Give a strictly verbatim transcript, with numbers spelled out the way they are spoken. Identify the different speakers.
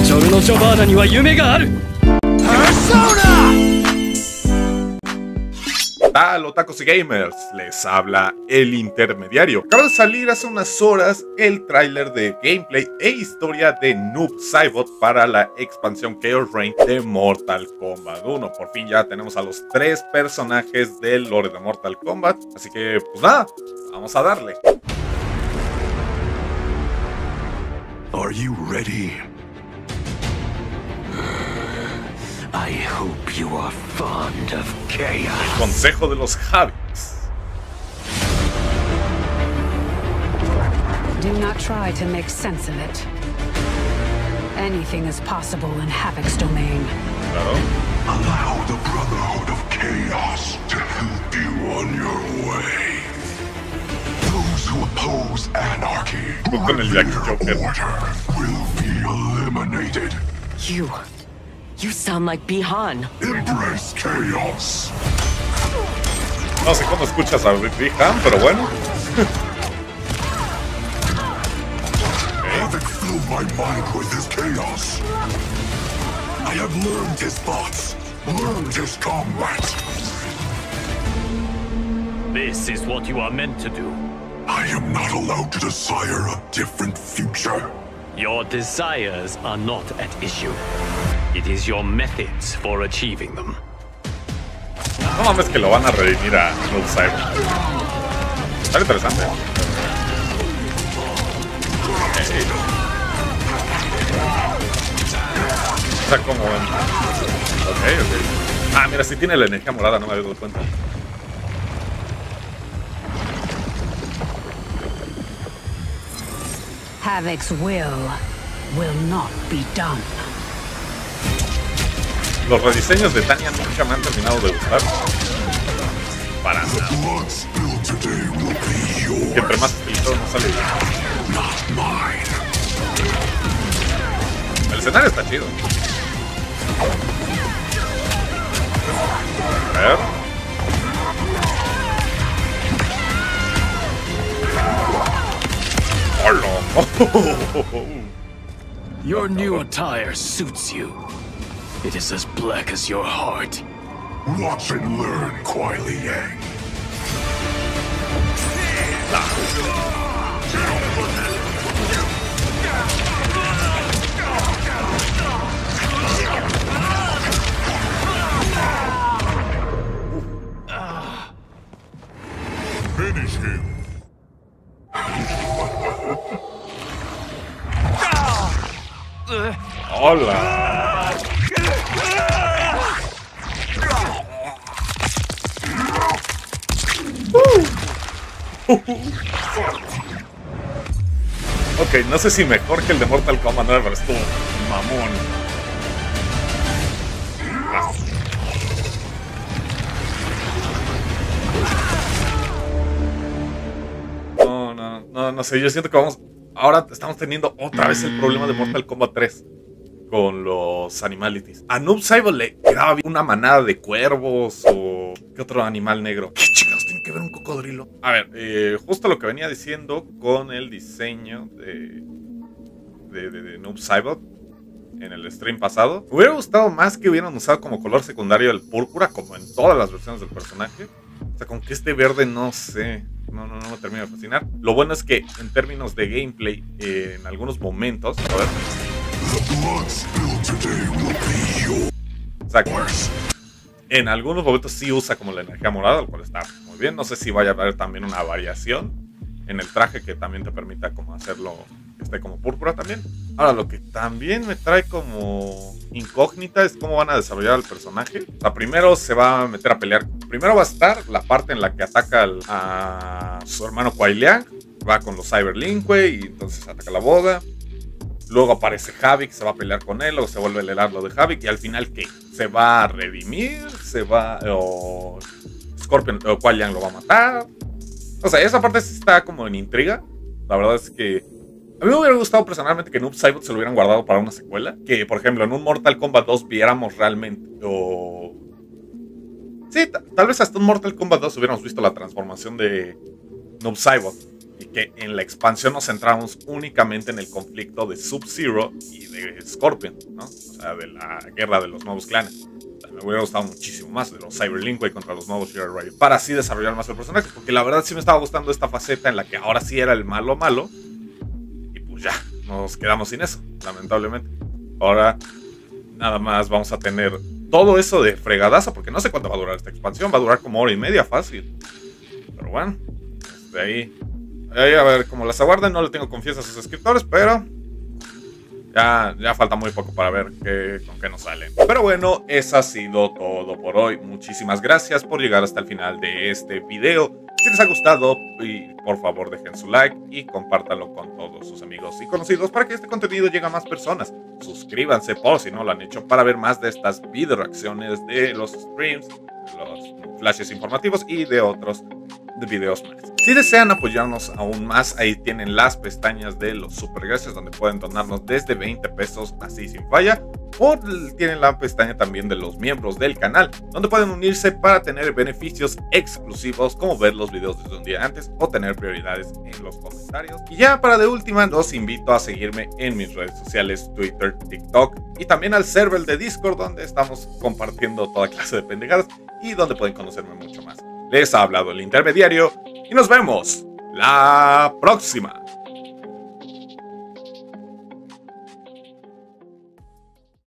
Speaker 1: ジョルノ・ジョバーナには夢がある。
Speaker 2: Tal, otakus y gamers, les habla el intermediario. Acaba de salir hace unas horas el tráiler de gameplay e historia de Noob Saibot para la expansión Chaos Reign de Mortal Kombat uno. Por fin ya tenemos a los tres personajes del lore de Mortal Kombat, así que pues nada, vamos a darle.
Speaker 3: Are you ready? I hope you are fond of chaos.
Speaker 2: El consejo de los Havix.
Speaker 4: Do not try to make sense of it. Anything is possible in Havoc's domain.
Speaker 2: Claro.
Speaker 3: Allow the Brotherhood of Chaos to help you on your way. Those who oppose anarchy, who
Speaker 2: Con el Jackie Joker,
Speaker 3: order, will be eliminated.
Speaker 5: You... You sound like Bi-Han.
Speaker 3: Embrace chaos.
Speaker 2: No sé cómo escuchas a Bi-Han, pero bueno.
Speaker 3: Havoc filled my mind with his chaos. I have learned his thoughts, learned his combat.
Speaker 6: This is what you are meant to do.
Speaker 3: I am not allowed to desire a different future.
Speaker 6: Your desires are not at issue. It is your methods for achieving them.
Speaker 2: No mames que lo van a redimir a Noob Saibot. Está interesante. Okay. Está como... Ok, ok. Ah, mira, si tiene la energía morada, no me había dado cuenta.
Speaker 4: Havoc's will will not be done.
Speaker 2: Los rediseños de Tanya nunca me han terminado de gustar. Para nada. Que entre más estilizado no sale bien. El escenario está chido. A ver. ¡Hola!
Speaker 6: Your new attire suits you. It is as black as your heart.
Speaker 3: Watch and learn, Kuai Liang. Finish him.
Speaker 2: ¡Hola! Ok, no sé si mejor que el de Mortal Kombat nueve, pero estuvo mamón. No, no, no, no sé, yo siento que vamos... Ahora estamos teniendo otra vez el problema de Mortal Kombat tres con los animalities. A Noob Saibot le quedaba bien una manada de cuervos o... ¿Qué otro animal negro? ¿Qué chingados tiene que ver un cocodrilo? A ver, eh, justo lo que venía diciendo con el diseño de, de, de, de Noob Saibot en el stream pasado. Me hubiera gustado más que hubieran usado como color secundario el púrpura, como en todas las versiones del personaje. O sea, con que este verde no sé... No, no, no me termina de fascinar. Lo bueno es que en términos de gameplay, eh, en algunos momentos... A ver... O sea, en algunos momentos sí usa como la energía morada, lo cual está muy bien. No sé si vaya a haber también una variación en el traje que también te permita como hacerlo que esté como púrpura también. Ahora, lo que también me trae como incógnita es cómo van a desarrollar al personaje. O sea, primero se va a meter a pelear. Primero va a estar la parte en la que ataca al, a su hermano Kuai Liang. Va con los Cyber Lin Kuei y entonces ataca la boda. Luego aparece Havik, se va a pelear con él, o se vuelve el heraldo de Havik. Y al final, ¿qué? ¿Se va a redimir? ¿Se va...? ¿O Scorpion o Kuai Liang lo va a matar? O sea, esa parte sí está como en intriga. La verdad es que... A mí me hubiera gustado personalmente que Noob Saibot se lo hubieran guardado para una secuela. Que, por ejemplo, en un Mortal Kombat dos viéramos realmente... O... Sí, tal vez hasta un Mortal Kombat dos hubiéramos visto la transformación de Noob Saibot. y que en la expansión nos centramos únicamente en el conflicto de Sub-Zero y de Scorpion, ¿no? O sea, de la guerra de los nuevos clanes. O sea, me hubiera gustado muchísimo más de los Cyber Linkway contra los nuevos Shirai Ryu, para así desarrollar más el personaje, porque la verdad sí me estaba gustando esta faceta en la que ahora sí era el malo malo, y pues ya, nos quedamos sin eso, lamentablemente. Ahora nada más vamos a tener todo eso de fregadazo, porque no sé cuánto va a durar esta expansión, va a durar como hora y media fácil. Pero bueno, de ahí, ahí a ver cómo las aguarden. No le tengo confianza a sus escritores, pero ya, ya falta muy poco para ver qué, con qué nos salen. Pero bueno, eso ha sido todo por hoy. Muchísimas gracias por llegar hasta el final de este video. Si les ha gustado, y por favor dejen su like y compártanlo con todos sus amigos y conocidos para que este contenido llegue a más personas. Suscríbanse por si no lo han hecho para ver más de estas video reacciones de los streams, los flashes informativos y de otros de videos más. Si desean apoyarnos aún más, ahí tienen las pestañas de los super gracias donde pueden donarnos desde veinte pesos así sin falla. O tienen la pestaña también de los miembros del canal, donde pueden unirse para tener beneficios exclusivos como ver los videos desde un día antes o tener prioridades en los comentarios. Y ya para de última, los invito a seguirme en mis redes sociales, Twitter, TikTok y también al server de Discord, donde estamos compartiendo toda clase de pendejadas y donde pueden conocerme mucho más. Les ha hablado el intermediario y nos vemos la próxima.